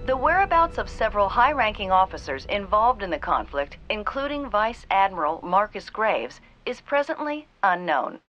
The whereabouts of several high-ranking officers involved in the conflict, including Vice Admiral Marcus Graves, is presently unknown.